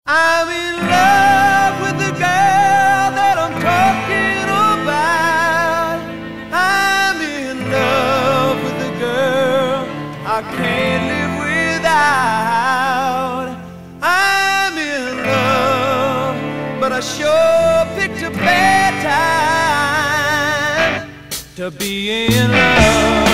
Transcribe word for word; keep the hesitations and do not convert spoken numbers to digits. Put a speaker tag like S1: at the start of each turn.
S1: I'm in love with the girl that I'm talking about. I'm in love with the girl I can't live without. I'm in love, but I sure picked a bad time to be in love.